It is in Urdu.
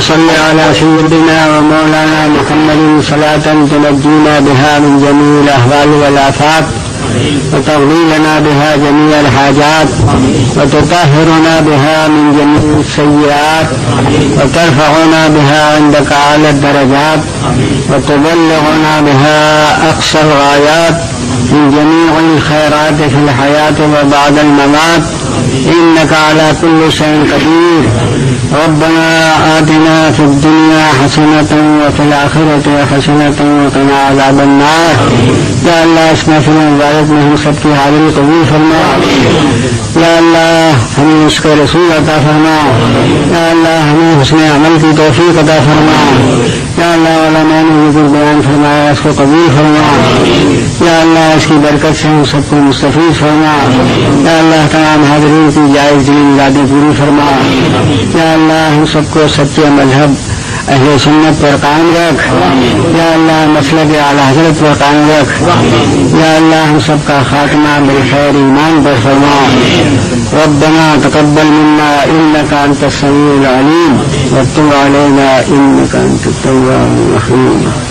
صل على سيدنا ومولانا محمد صلاة تنجينا بها من جميع الأهوال والآفات وتقضي لنا بها جميع الحاجات وتطهرنا بها من جميع السيئات وترفعنا بها عندك أعلى الدرجات وتبلغنا بها أقصى الغايات من جميع الخيرات في الحياة وبعد الممات إنك على كل شيء قدير. ربنا آتنا في الدنيا حسنة وفي الآخرة حسنة وقنا عذاب النار. یا اللہ اس محفل مبارک میں ہم سب کی حاضری قبول فرما. یا اللہ ہمیں اس کے رسول عطا فرما. یا اللہ ہمیں حسن عمل کی توفیق عطا فرما. یا اللہ علماء نے جو بیان فرمایا اس کو قبول فرما. یا اللہ اس کی برکت سے ہم سب کو مستفید فرما. یا اللہ تمام حاضرین کی جائز دین مرادیں پوری فرما. یا اللہ ہم سب کو سچے مذہب اہل سنت پر قائم رکھ. یا اللہ مسلک اعلی حضرت پر قائم رکھ. یا اللہ ہم سب کا خاتمہ بالخیر ایمان پر فرما. ربنا تقبل منا انك انت السميع العليم وتب علينا انك انت التواب الرحيم.